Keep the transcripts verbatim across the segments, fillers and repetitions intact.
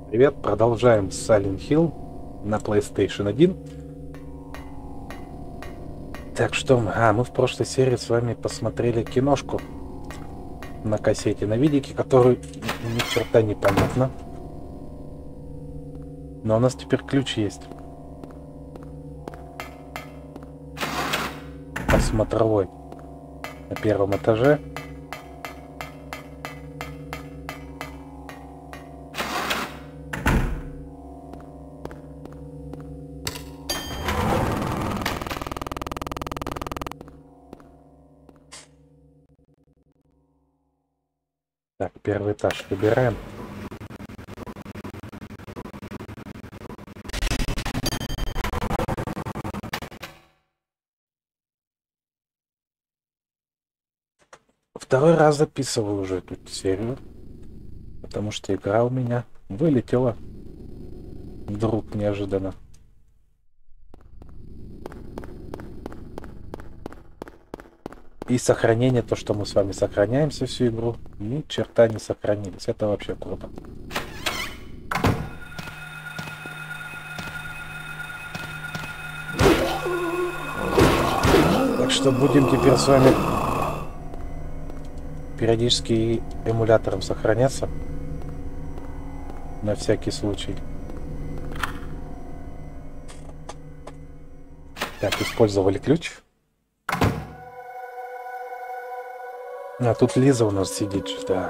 Привет, продолжаем Silent Hill на PlayStation один. Так что, а, мы в прошлой серии с вами посмотрели киношку на кассете, на видике, которую ни черта не понятно. Но у нас теперь ключ есть. Посмотровой на первом этаже. Так, первый этаж выбираем. Второй раз записываю уже эту серию, потому что игра у меня вылетела вдруг неожиданно. И сохранение, то, что мы с вами сохраняемся всю игру, ни черта не сохранились. Это вообще круто. Так что будем теперь с вами периодически эмулятором сохраняться. На всякий случай. Так, использовали ключ. А тут Лиза у нас сидит, да.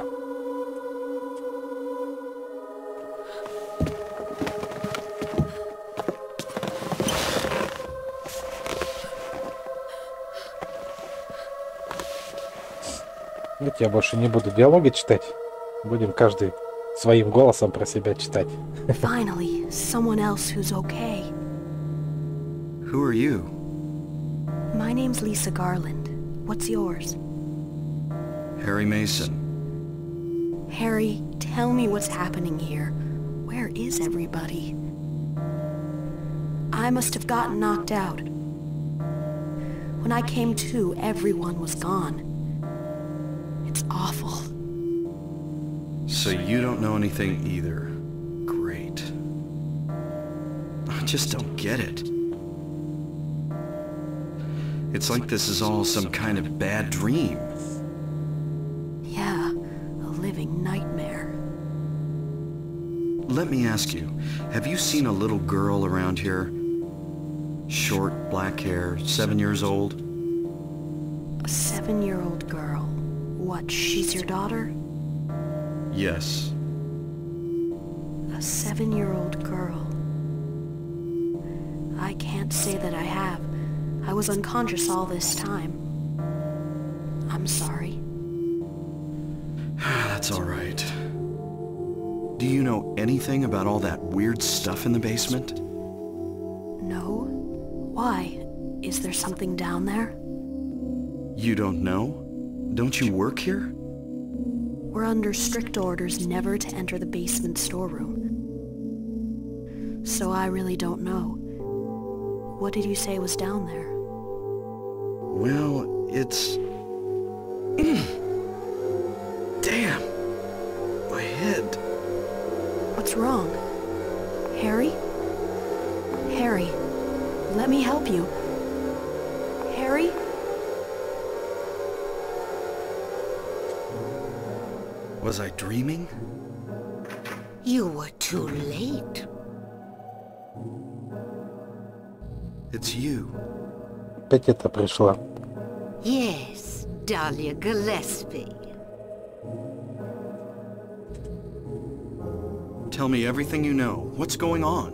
Ведь я больше не буду диалоги читать. Будем каждый своим голосом про себя читать. Finally, someone else who's okay. Who are you? My name's Lisa Garland. What's yours? Harry Mason. Harry, tell me what's happening here. Where is everybody? I must have gotten knocked out. When I came to, everyone was gone. It's awful. So you don't know anything either. Great. I just don't get it. It's like this is all some kind of bad dream. Yeah, a living nightmare. Let me ask you, have you seen a little girl around here? Short, black hair, seven years old? A seven-year-old girl. What, she's your daughter? Yes. A seven-year-old girl. I can't say that I have. I was unconscious all this time. I'm sorry. That's all right. Do you know anything about all that weird stuff in the basement? No? Why? Is there something down there? You don't know? Don't you work here? We're under strict orders never to enter the basement storeroom. So I really don't know. What did you say was down there? Well, it's... Damn! My head. What's wrong? Harry? Harry, let me help you. Harry? Was I dreaming? You were too late. It's you. Опять это пришла. Yes, Dahlia Gillespie. Tell me everything you know. What's going on?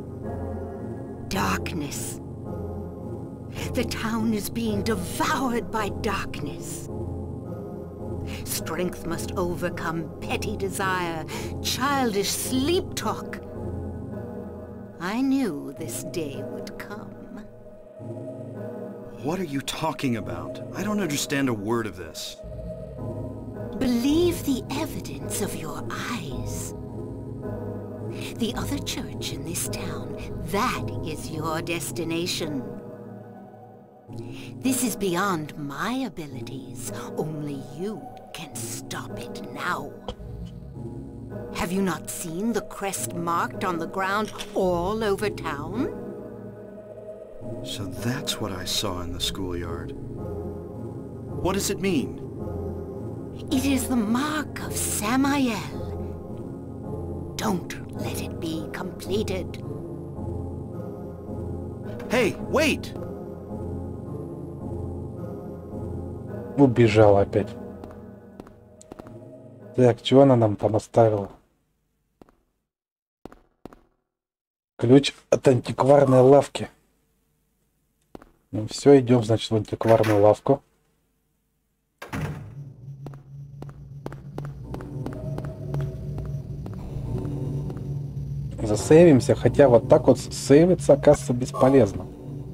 Darkness. The town is being devoured by darkness. Strength must overcome petty desire, childish sleep talk. I knew this day would come. What are you talking about? I don't understand a word of this. Believe the evidence of your eyes. The other church in this town, that is your destination. This is beyond my abilities. Only you can stop it now. Have you not seen the crest marked on the ground all over town? So that's what I saw in the schoolyard. What does it mean? It is the mark of Samael. Don't let it be completed. Hey, wait! Убежала опять. Так, чего она нам там оставила? Ключ от антикварной лавки. Ну все, идем, значит, в антикварную лавку. Засейвимся, хотя вот так вот сейвиться, оказывается, бесполезно.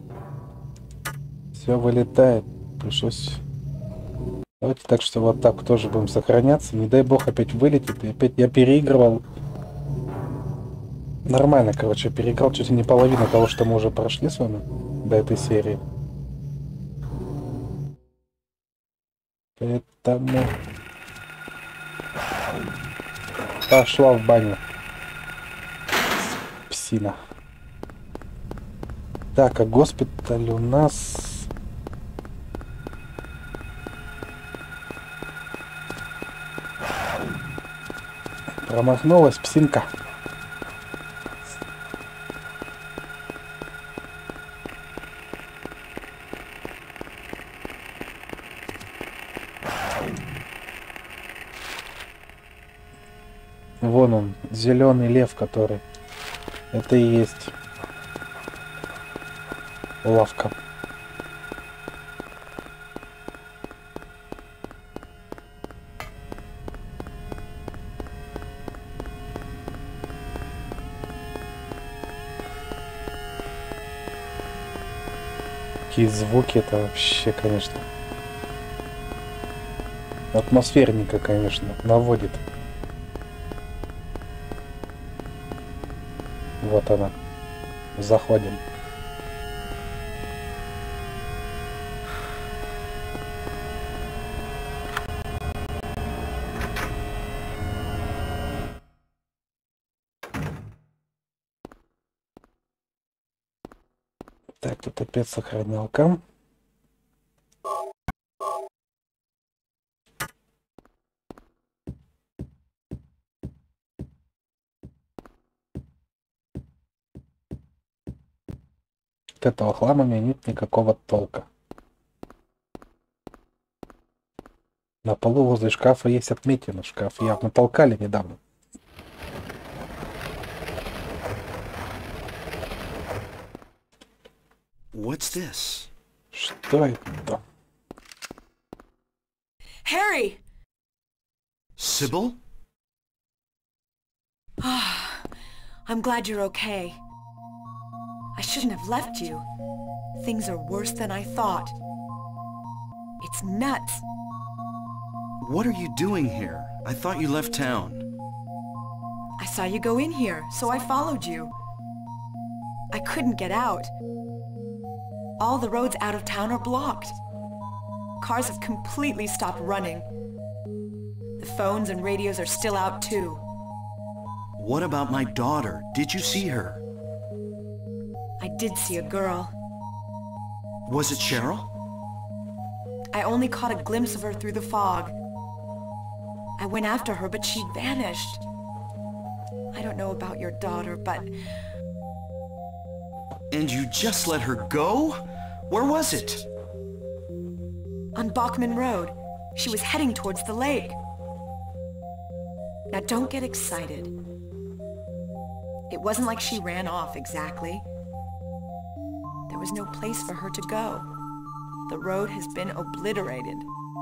Все вылетает. Пришлось... Давайте так, что вот так тоже будем сохраняться. Не дай бог опять вылетит. И опять я переигрывал. Нормально, короче, переиграл чуть ли не половину того, что мы уже прошли с вами до этой серии. Поэтому... Пошла в баню. Псина. Так, а госпиталь у нас... Промахнулась псинка. Вон он, зеленый лев, который... Это и есть лавка. Какие звуки, это вообще, конечно, атмосферненько, конечно, наводит. Вот она. Заходим. Так, тут опять сохранялка. От этого хлама мне нет никакого толка. На полу возле шкафа есть отметина. Шкаф явно толкали недавно. What's this? Что это? Harry! Sybil? I'm glad you're okay. I shouldn't have left you. Things are worse than I thought. It's nuts. What are you doing here? I thought you left town. I saw you go in here, so I followed you. I couldn't get out. All the roads out of town are blocked. Cars have completely stopped running. The phones and radios are still out too. What about my daughter? Did you see her? I did see a girl. Was it Cheryl? I only caught a glimpse of her through the fog. I went after her, but she vanished. I don't know about your daughter, but... And you just let her go? Where was it? On Bachman Road. She was heading towards the lake. Now don't get excited. It wasn't like she ran off exactly. There was no place for her to go. The road has been obliterated.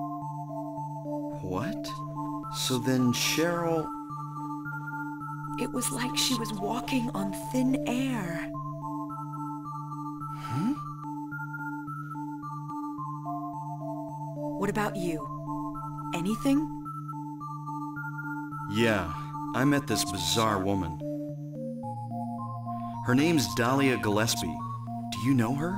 What? So then Cheryl... It was like she was walking on thin air. Hmm? What about you? Anything? Yeah, I met this bizarre woman. Her name's Dahlia Gillespie. Do you know her?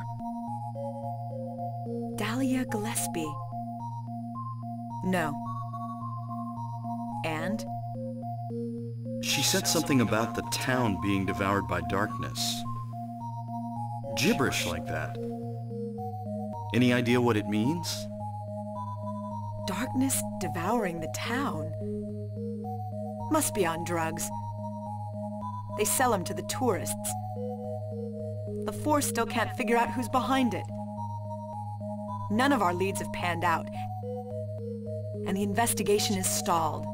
Dahlia Gillespie. No. And? She said something about the town being devoured by darkness. Gibberish like that. Any idea what it means? Darkness devouring the town? Must be on drugs. They sell them to the tourists. The Force still can't figure out who's behind it. None of our leads have panned out, and the investigation is stalled.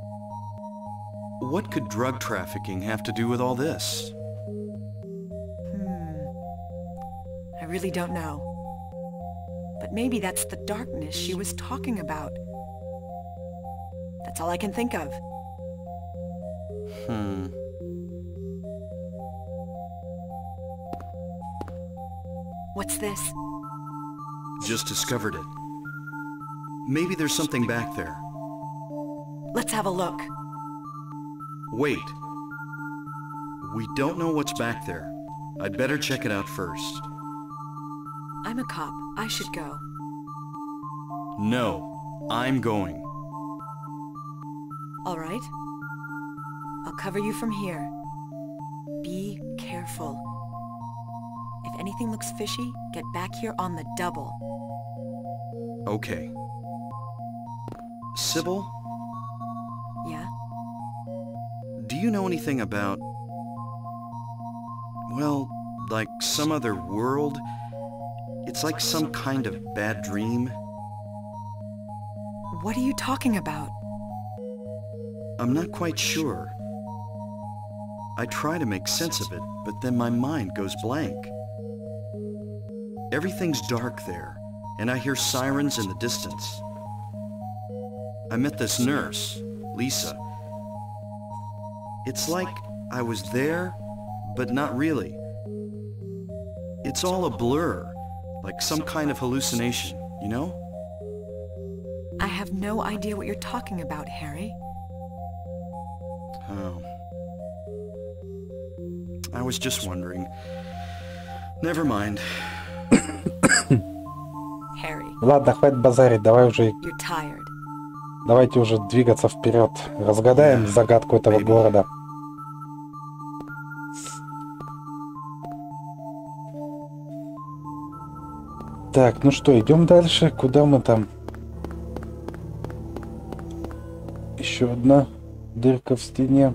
What could drug trafficking have to do with all this? Hmm. I really don't know. But maybe that's the darkness she was talking about. That's all I can think of. Hmm. What's this? Just discovered it. Maybe there's something back there. Let's have a look. Wait. We don't know what's back there. I'd better check it out first. I'm a cop. I should go. No, I'm going. All right. I'll cover you from here. Be careful. If anything looks fishy, get back here on the double. Okay. Sybil, Yeah? do you know anything about... well, like some other world? It's like some kind of bad dream. What are you talking about? I'm not quite sure. I try to make sense of it, but then my mind goes blank. Everything's dark there, and I hear sirens in the distance. I met this nurse, Lisa. It's like I was there, but not really. It's all a blur, like some kind of hallucination, you know? I have no idea what you're talking about, Harry. Oh. I was just wondering. Never mind. Harry, Ладно, хватит базарить, давай уже, you're tired. давайте уже двигаться вперед. Разгадаем Yeah, загадку этого maybe. города. Так, ну что, идем дальше. Куда мы там? Еще одна дырка в стене.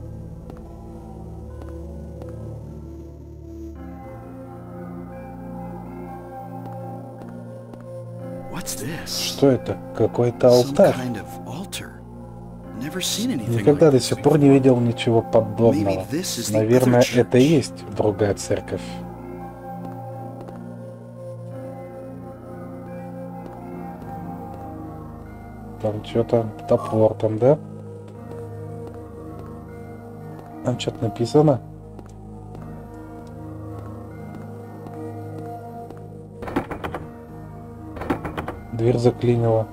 What's this? Что это? Какой-то Some алтарь. kind of altar. Never seen anything Никогда like до this сих пор не before. видел ничего подобного. Maybe this is the Наверное, other это и church. есть другая церковь. Там что-то топор там, да? Там что-то написано. Дверь заклинила.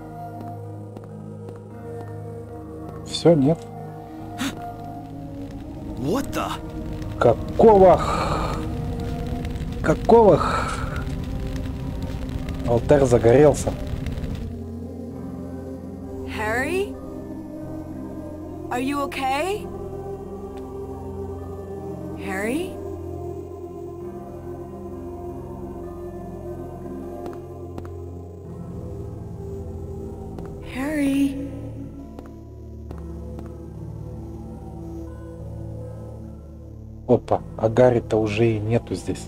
Все, нет. What the? Какого? х- Какого? х- Алтарь загорелся. Harry? Are you okay? Harry? Harry? Опа, а Гарри-то уже и нету здесь.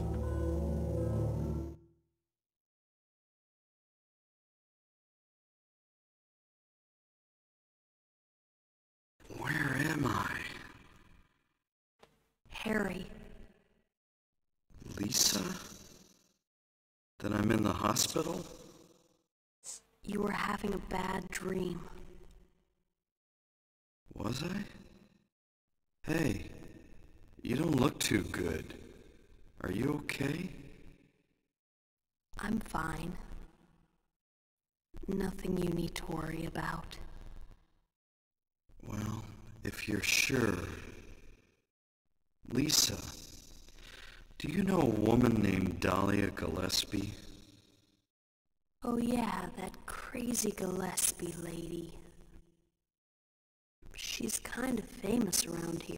Where am I? Harry, Lisa? Then I'm in the hospital? you were having a bad dream. Was I? Hey, you don't look too good. Are you okay? I'm fine. Nothing you need to worry about. Well, if you're sure... Lisa, do you know a woman named Dahlia Gillespie? Oh yeah, that crazy Gillespie lady. She's kind of famous around here.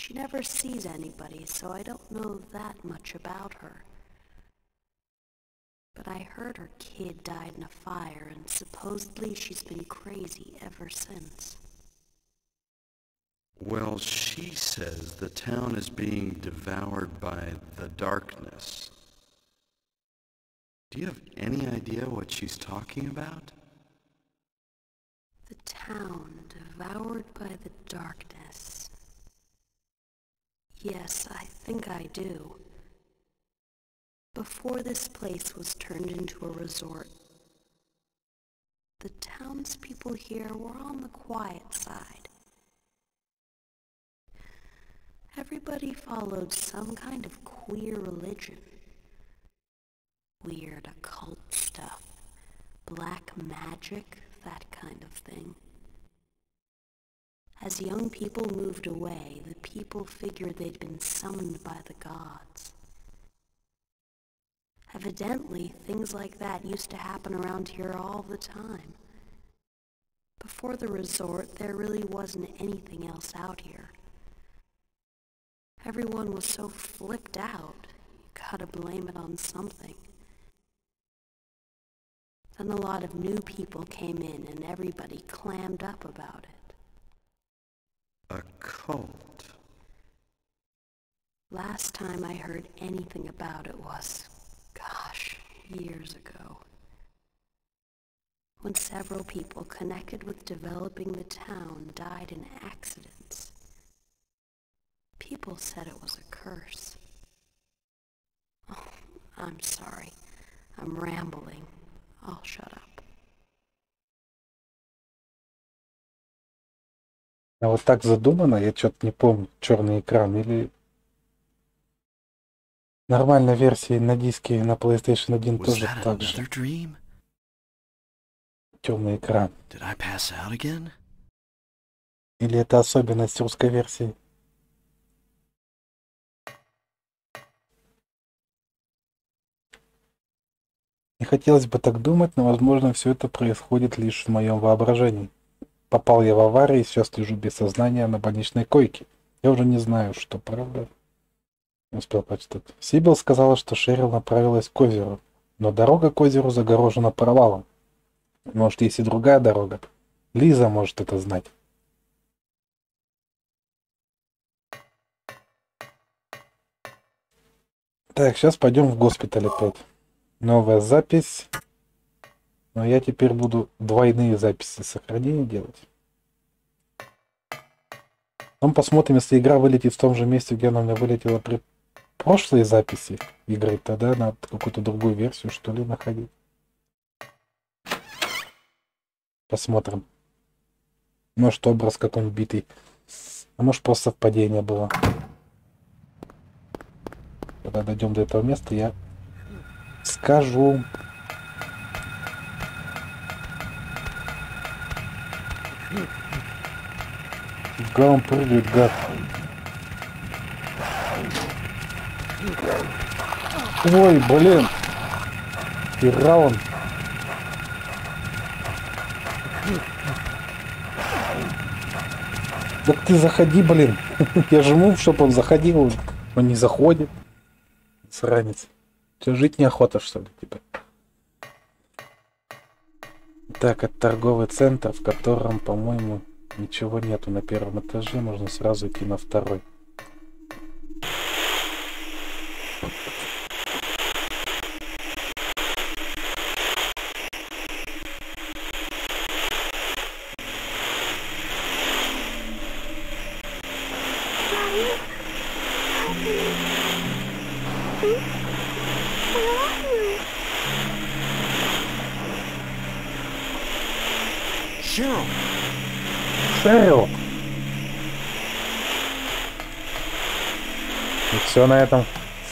She never sees anybody, so I don't know that much about her. But I heard her kid died in a fire, and supposedly she's been crazy ever since. Well, she says the town is being devoured by the darkness. Do you have any idea what she's talking about? The town devoured by the darkness. Yes, I think I do. Before this place was turned into a resort, the townspeople here were on the quiet side. Everybody followed some kind of queer religion. Weird occult stuff, black magic, that kind of thing. As young people moved away, the people figured they'd been summoned by the gods. Evidently, things like that used to happen around here all the time. Before the resort, there really wasn't anything else out here. Everyone was so flipped out, you gotta blame it on something. Then a lot of new people came in and everybody clammed up about it. A cult? Last time I heard anything about it was, gosh, years ago. When several people connected with developing the town died in accidents. People said it was a curse. Oh, I'm sorry. I'm rambling. I'll shut up. А вот так задумано, я что-то не помню, черный экран или... Нормальной версии на диске на PlayStation один тоже так же. Темный экран. Did I pass out again? Или это особенность русской версии? Не хотелось бы так думать, но, возможно, все это происходит лишь в моем воображении. Попал я в аварию и сейчас лежу без сознания на больничной койке. Я уже не знаю, что правда. Не успел прочитать. Сибил сказала, что Шерил направилась к озеру, но дорога к озеру загорожена провалом. Может, есть и другая дорога. Лиза может это знать. Так, сейчас пойдем в госпиталь опять. Новая запись. Но я теперь буду двойные записи сохранения делать. Потом посмотрим, если игра вылетит в том же месте, где она у меня вылетела при прошлой записи игры, тогда надо какую-то другую версию, что ли, находить. Посмотрим. Может, образ какой-нибудь битый. А может, просто совпадение было. Когда дойдем до этого места, я скажу. Фига он прыгает, гад. Ой, блин. Фига он. Так ты заходи, блин. Я жму, чтобы он заходил. Он не заходит. Сранец. Че, жить неохота, что ли, типа? Так, это торговый центр, в котором, по-моему, ничего нету на первом этаже. Можно сразу идти на второй. Шерил. И все на этом.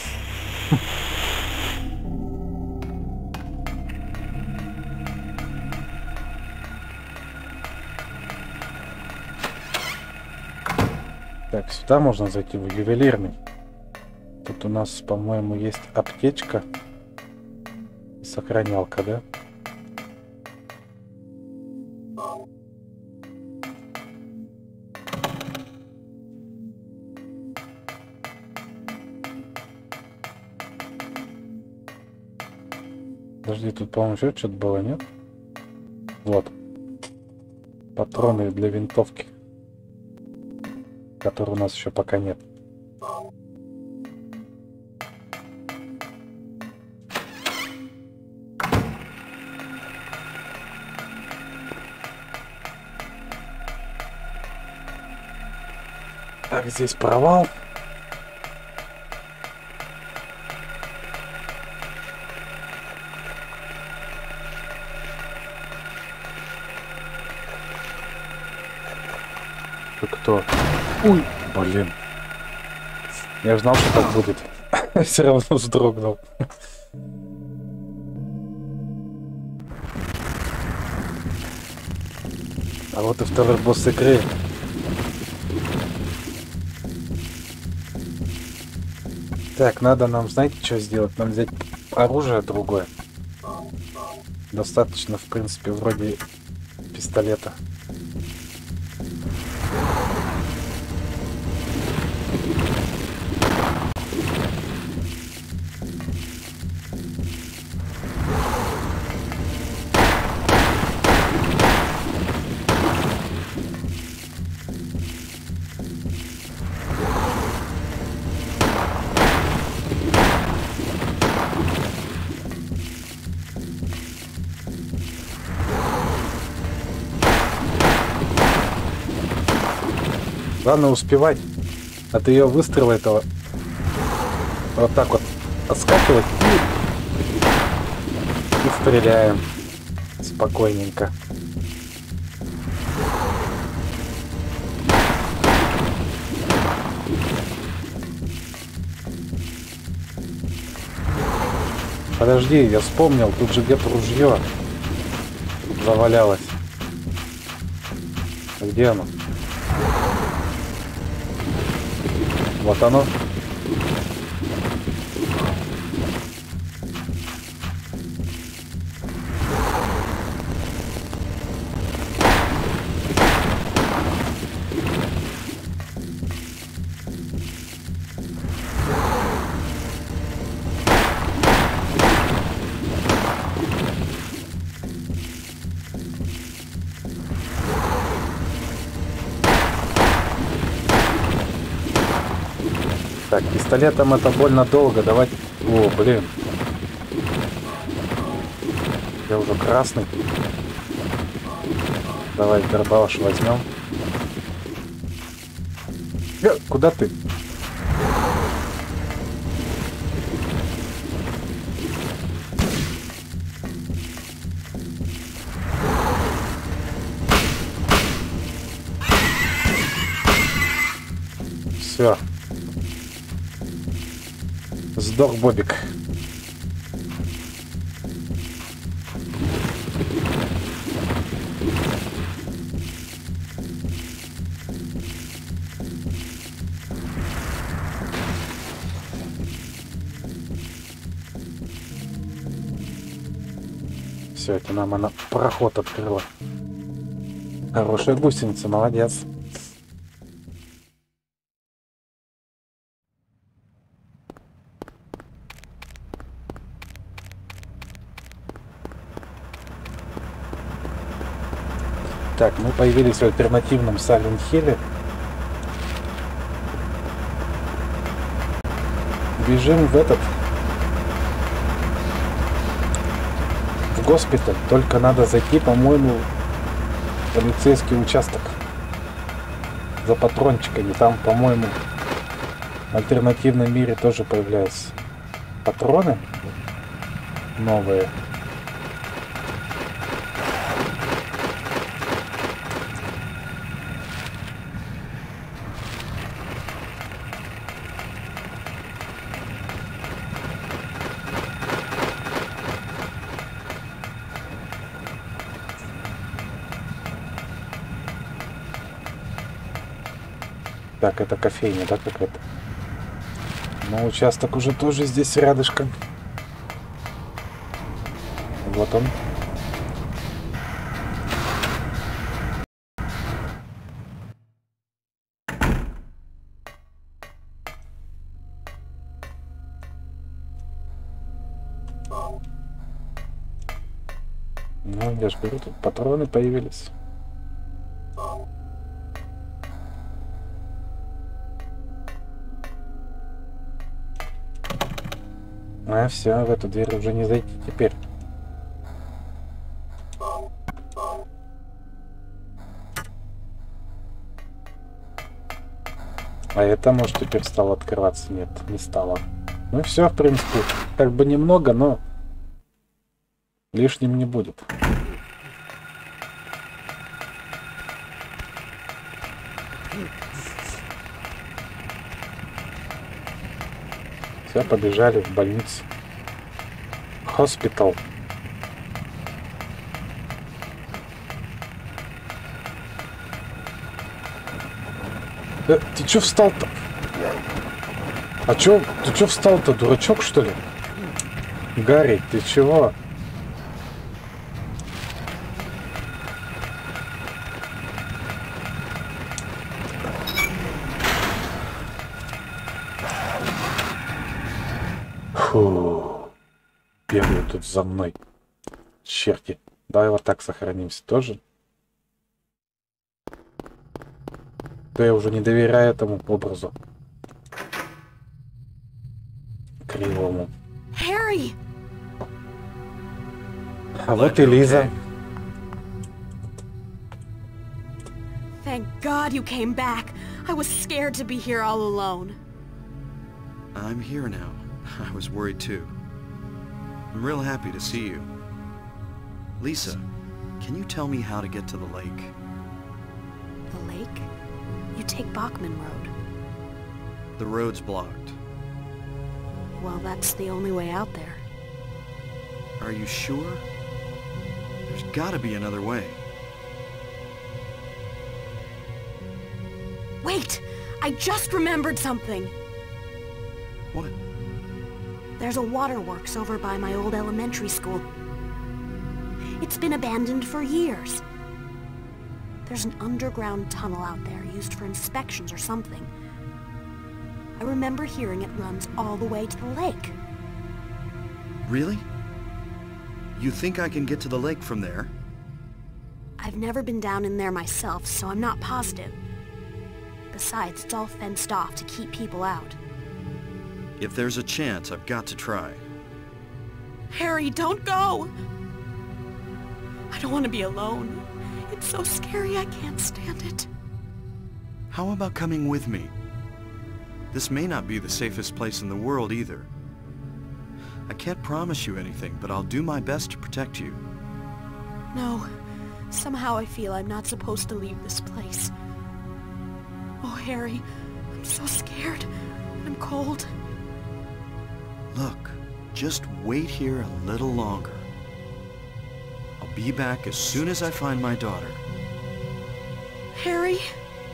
Так, сюда можно зайти, в ювелирный. Тут у нас, по-моему, есть аптечка. Сохранялка, да? Подожди, тут, по-моему, еще что-то было, нет? Вот. Патроны для винтовки. Которые у нас еще пока нет. Так, здесь провал. Ты кто? Ой, блин. Я знал, что так будет. Все равно вздрогнул. А вот и второй босс игры. Так, надо нам, знаете, что сделать? Нам взять оружие другое. Достаточно, в принципе, вроде пистолета. Главное успевать от ее выстрела этого вот так вот отскакивать и, и стреляем спокойненько. Подожди, я вспомнил, тут же где-то ружье завалялось. Где оно? Вот оно. Так, пистолетом это больно долго. Давайте... О, блин. Я уже красный. Давай горбалаш возьмем. Э, куда ты? Все. Сдох Бобик. Все, это нам она проход открыла. Хорошая гусеница, молодец. Так, мы появились в альтернативном Silent Hill'е. Бежим в этот... в госпиталь. Только надо зайти, по-моему, в полицейский участок. За патрончиками. Там, по-моему, в альтернативном мире тоже появляются патроны новые. Так, это кофейня, да, какая-то? Но участок уже тоже здесь рядышком. Вот он. Ну, я же говорю, тут патроны появились. А, все, в эту дверь уже не зайти теперь. А это, может, теперь стало открываться? Нет, не стало. Ну все, в принципе, как бы немного, но лишним не будет. Все, побежали в больницу. Хоспитал. Э, ты чё встал-то? А чё, ты чё встал-то, дурачок, что ли? Гарри, ты чего? Фу. Бегают тут за мной. Черти. Давай вот так сохранимся тоже. То я уже не доверяю этому образу. Кривому. Harry! А вот и Лиза. Thank God you came back. I was scared to be here all alone. I'm here now. I was worried too. I'm real happy to see you. Lisa, can you tell me how to get to the lake? The lake? You take Bachman Road. The road's blocked. Well, that's the only way out there. Are you sure? There's gotta be another way. Wait! I just remembered something! What? There's a waterworks over by my old elementary school. It's been abandoned for years. There's an underground tunnel out there used for inspections or something. I remember hearing it runs all the way to the lake. Really? You think I can get to the lake from there? I've never been down in there myself, so I'm not positive. Besides, it's all fenced off to keep people out. If there's a chance, I've got to try. Harry, don't go! I don't want to be alone. It's so scary, I can't stand it. How about coming with me? This may not be the safest place in the world either. I can't promise you anything, but I'll do my best to protect you. No. Somehow I feel I'm not supposed to leave this place. Oh, Harry, I'm so scared. I'm cold. Look, just wait here a little longer. I'll be back as soon as I find my daughter. Harry?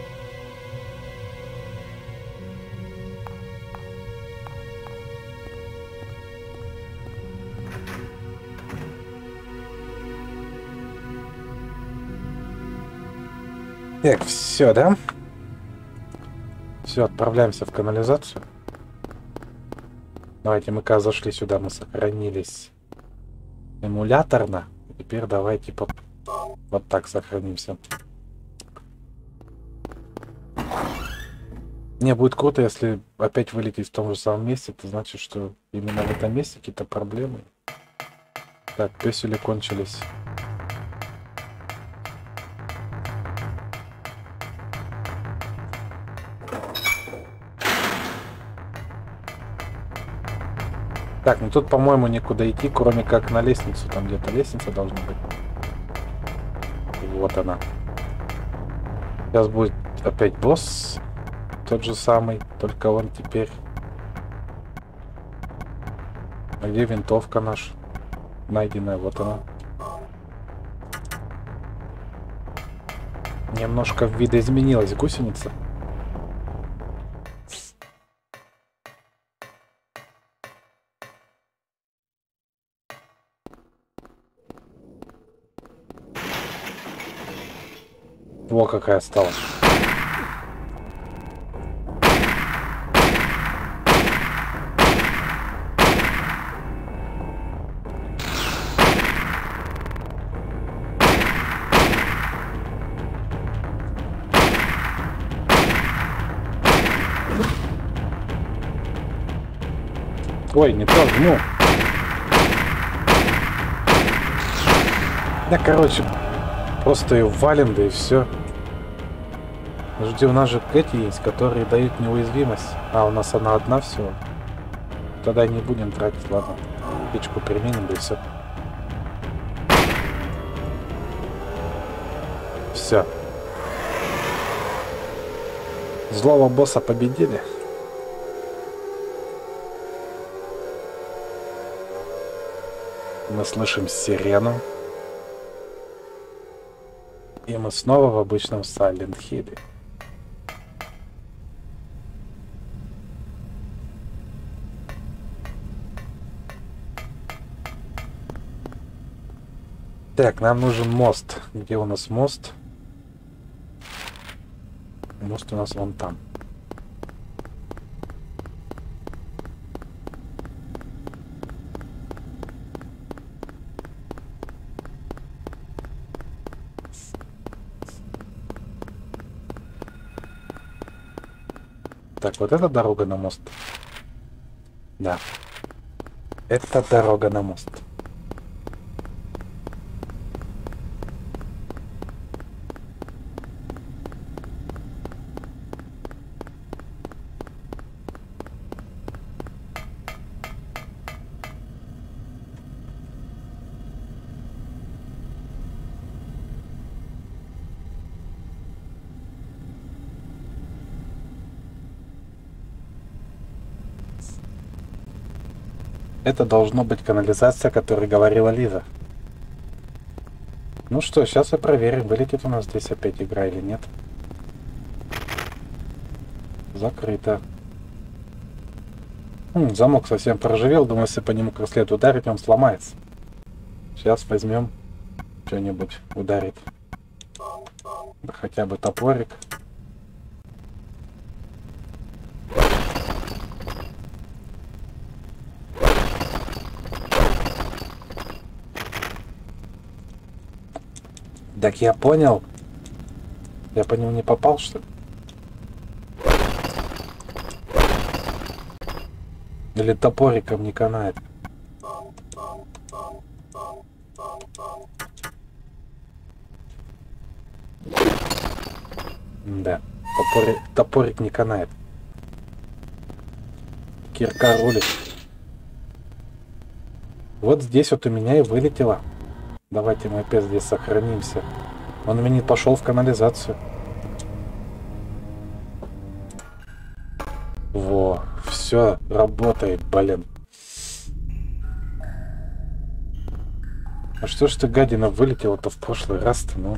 Так, все, да? Все, отправляемся в канализацию. Давайте, мы когда зашли сюда, мы сохранились эмуляторно. Теперь давайте типа вот так сохранимся. Не, будет круто, если опять вылететь в том же самом месте. Это значит, что именно в этом месте какие-то проблемы. Так, песели кончились. Так, ну тут, по-моему, некуда идти, кроме как на лестницу. Там где-то лестница должна быть. И вот она. Сейчас будет опять босс. Тот же самый, только он теперь... А где винтовка наша? Найденная, вот она. Немножко видоизменилась гусеница. Во какая осталась. Ой, не то, ну. Да, короче, просто ее валим, да и все. Жди, у нас же эти есть, которые дают неуязвимость. А, у нас она одна всего. Тогда не будем тратить, ладно. Печку применим, да и все. Все. Злого босса победили. Мы слышим сирену. И мы снова в обычном Silent Hill. Так, нам нужен мост. Где у нас мост? Мост у нас вон там. Так, вот это дорога на мост. Да. Это дорога на мост. Это должно быть канализация, о которой говорила Лиза. Ну что, сейчас и проверим, вылетит у нас здесь опять игра или нет. Закрыто. М, замок совсем проржавел, думаю, если по нему как следует ударить, он сломается. Сейчас возьмем что-нибудь ударить. Да хотя бы топорик. Так я понял. Я по нему не попал, что ли? Или топориком не канает? Да, топорик, топорик не канает. Кирка рулит. Вот здесь вот у меня и вылетело. Давайте мы опять здесь сохранимся. Он у меня не пошел в канализацию. Во, все работает, блин. А что ж ты, гадина, вылетела-то в прошлый раз-то, ну?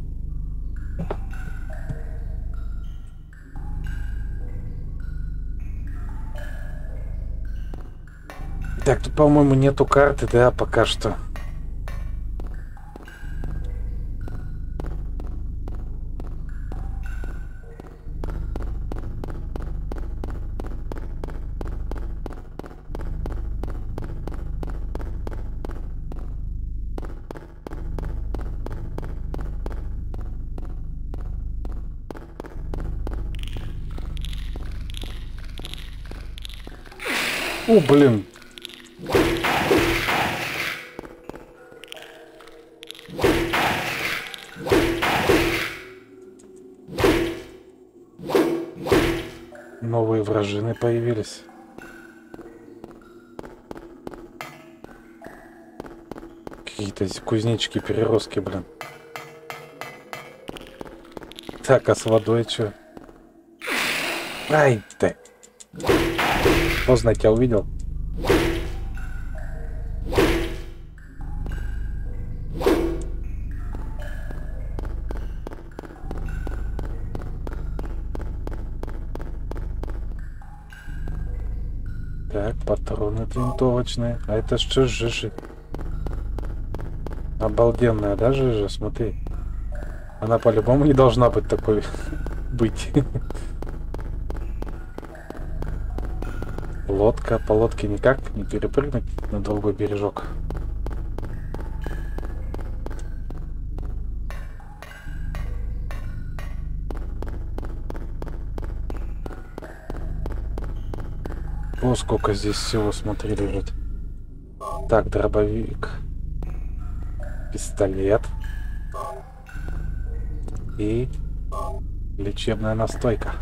Так, тут, по-моему, нету карты, да, пока что. О, блин. Новые вражины появились. Какие-то кузнечики, переростки, блин. Так, а с водой что? Ай, ты. Поздно тебя увидел. Так, патроны винтовочные. А это что, жижи? Обалденная, да, жижа? Смотри. Она по-любому не должна быть такой быть. Лодка. По лодке никак не перепрыгнуть на другой бережок. О, сколько здесь всего, смотри, лежит. Так, дробовик. Пистолет. И лечебная настойка.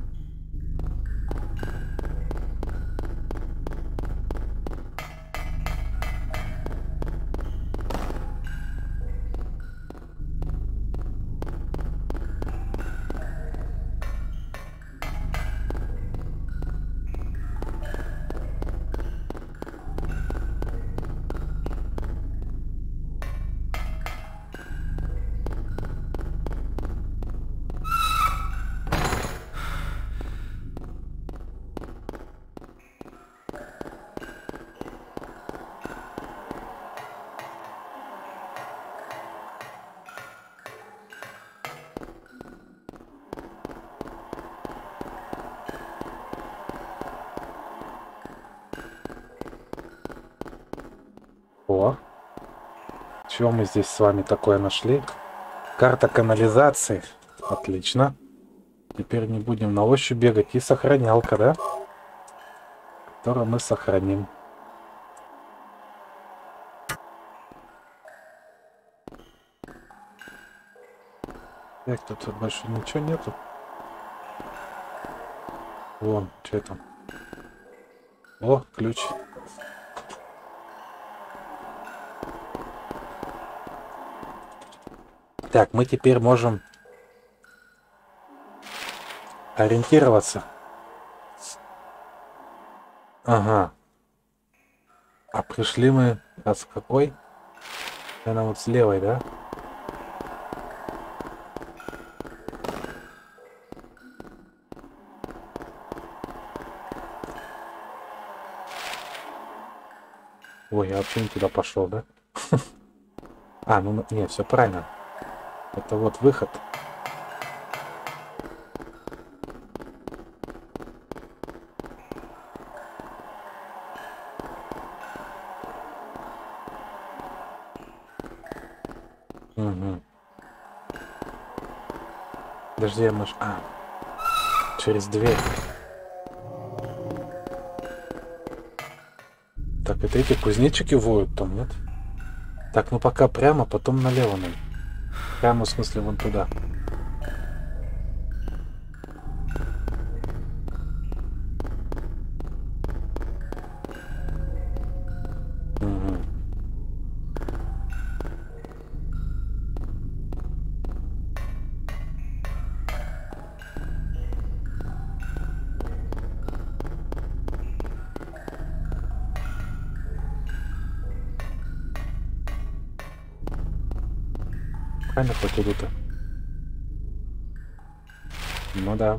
О, чего мы здесь с вами такое нашли? Карта канализации. Отлично. Теперь не будем на ощупь бегать. И сохранялка, да? Которую мы сохраним. Так, тут больше ничего нету. Вон, что это? О, ключ. Так, мы теперь можем ориентироваться. Ага. А пришли мы а с какой? Наверное, вот с левой, да? Ой, я вообще не туда пошел, да? А, ну нет, все правильно. Это вот выход. Угу. Подожди, я маш... А, через дверь. Так, это эти кузнечики воют там, нет? Так, ну пока прямо, потом налево нам. Прямо, в смысле, вон туда. Угу. Правильно хоть идут-то? Ну да.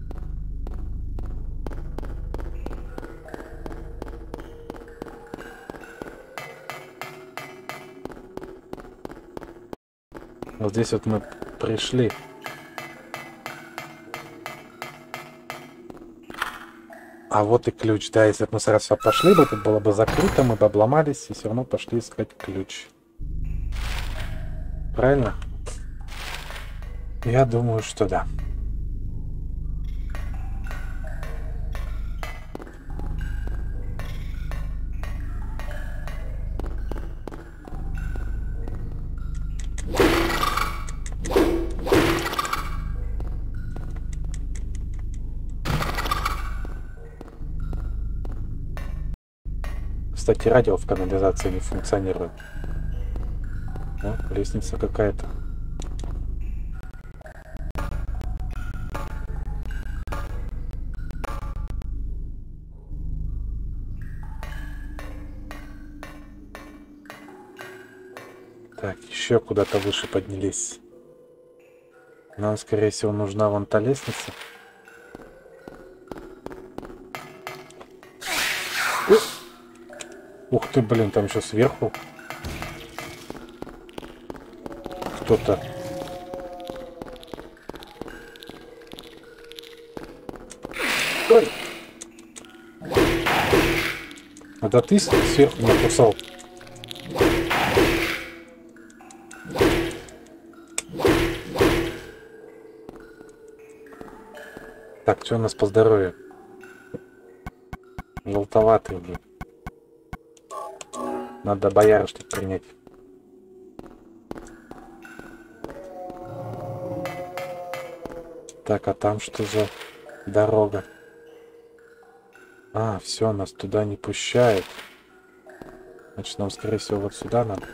Вот здесь вот мы пришли. А вот и ключ, да, если бы мы сразу пошли бы, тут было бы закрыто, мы бы обломались и все равно пошли искать ключ. Правильно? Я думаю, что да. Кстати, радио в канализации не функционирует. О, лестница какая-то. Так, еще куда-то выше поднялись. Нам, скорее всего, нужна вон та лестница. Ух ты, блин, там еще сверху кто-то. Ой! А да ты сверху меня кусал. Так, что у нас по здоровью? Желтоватый уже. Надо боярышник принять. Так, а там что за дорога? А, все, нас туда не пущают. Значит, нам, скорее всего, вот сюда надо.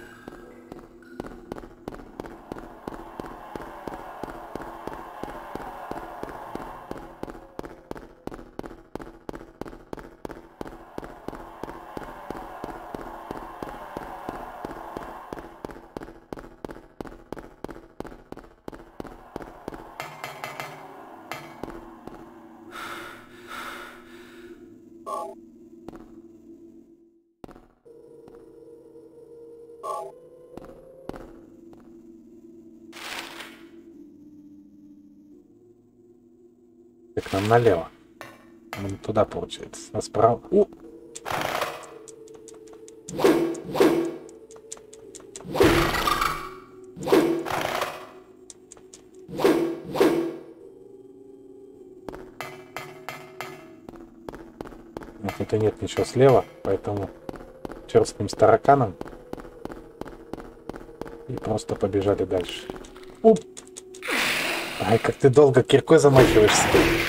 Так, нам налево. Нам туда, получается. А справа... У! Вот это нет ничего слева, поэтому черт с ним, с тараканом. И просто побежали дальше. Уп! Ай, как ты долго киркой замахиваешься.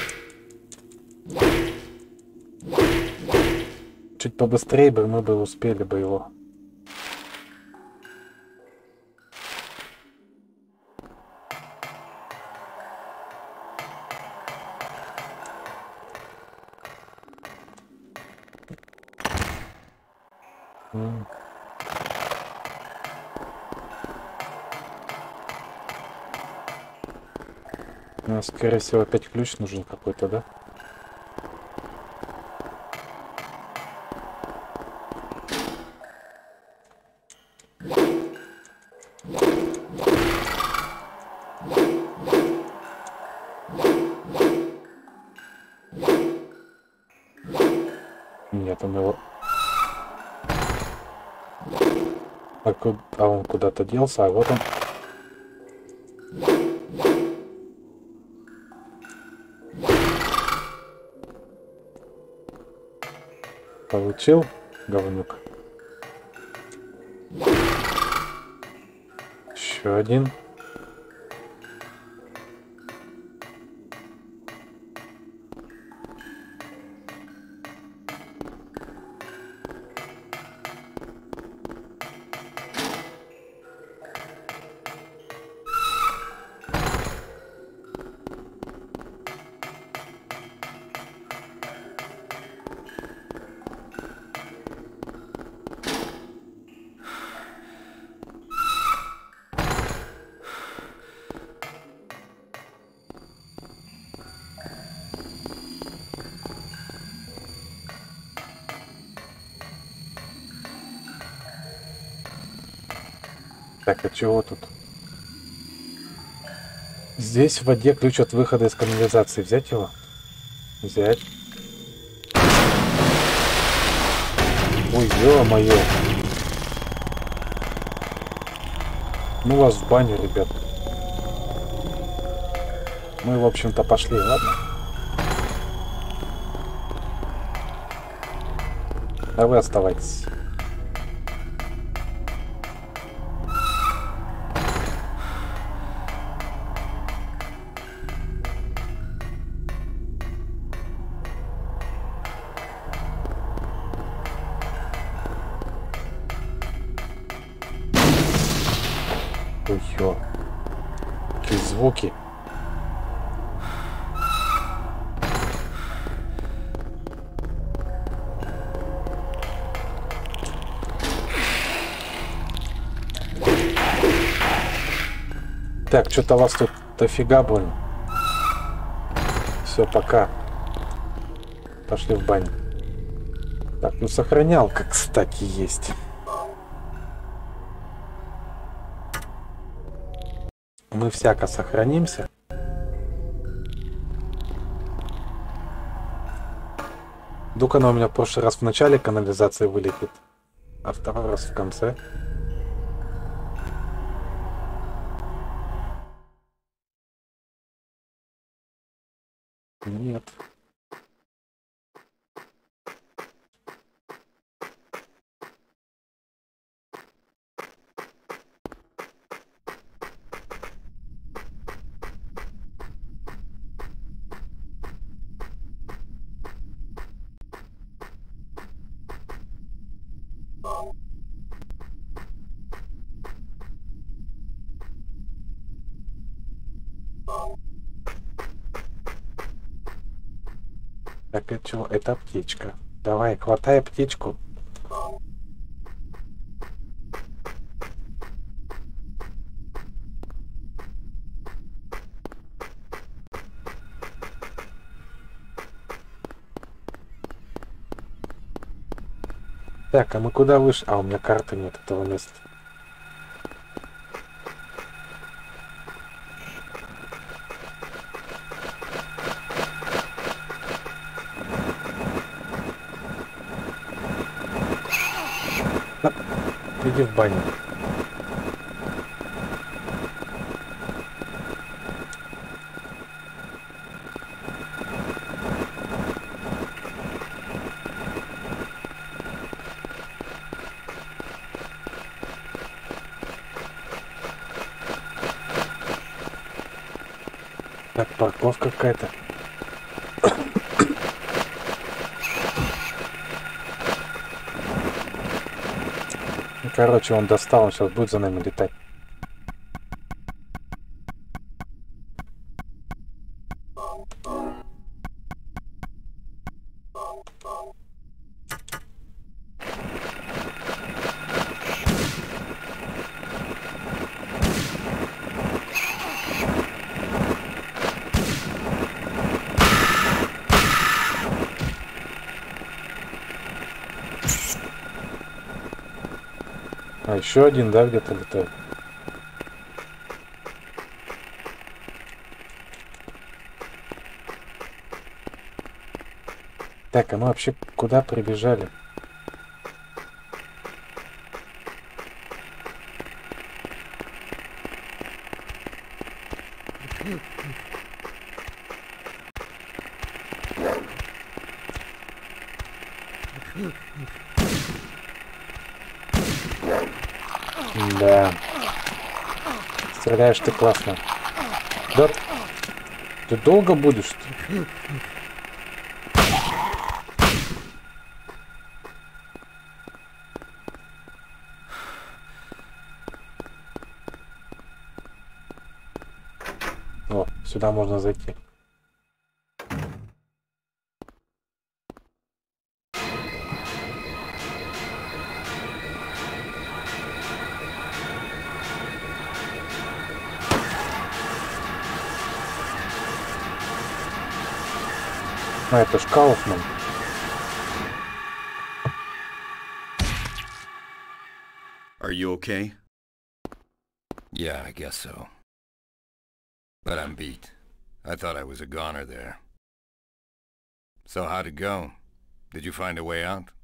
Чуть побыстрее бы мы бы успели бы его. М. Ну, скорее всего, опять ключ нужен какой-то, да? Нет, он его... А, ку- а он куда-то делся, а вот он. Получил, говнюк. Еще один. Так, а чего тут? Здесь в воде ключ от выхода из канализации. Взять его? Взять. Ой, ё-моё. Ну вас в баню, ребят. Мы, в общем-то, пошли, ладно? А вы оставайтесь. Ой, ё. Какие звуки. Так, что-то вас тут дофига больно. Все, пока. Пошли в баню. Так, ну сохранялка, кстати, есть. Мы всяко сохранимся. Вдруг она у меня в прошлый раз в начале канализации вылетит, а второй раз в конце. Нет. Так, это чего? Это аптечка. Давай, хватай аптечку. Так, а мы куда вышли? А, у меня карты нет этого места. Иди в баню. Так, парковка какая-то. Короче, он достал, он сейчас будет за нами летать. А еще один, да, где-то летает. Так, а мы вообще куда прибежали? Да. Стреляешь ты классно. Да. Ты долго будешь? О, сюда можно зайти. А, это ж Кауфман. Are you okay? Yeah, I guess so. But I'm beat. I thought I was a goner there. So how'd it go? Did you find a way out?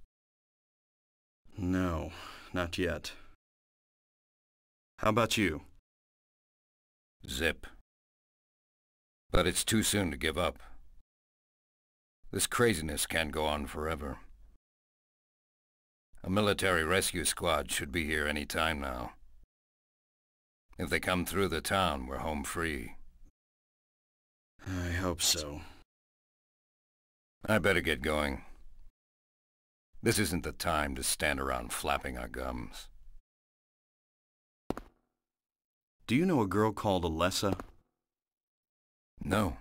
No, not yet. How about you? Zip. But it's too soon to give up. This craziness can't go on forever. A military rescue squad should be here any time now. If they come through the town, we're home free. I hope so. I better get going. This isn't the time to stand around flapping our gums. Do you know a girl called Alessa? No.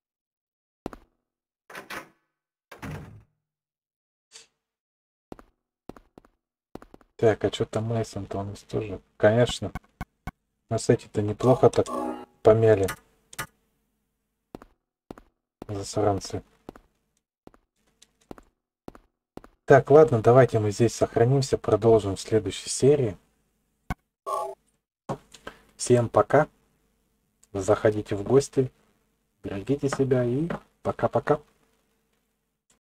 Так, а что там Мейсон-то у нас тоже? Конечно. Нас эти-то неплохо так помяли. Засранцы. Так, ладно, давайте мы здесь сохранимся, продолжим в следующей серии. Всем пока. Заходите в гости. Берегите себя и пока-пока.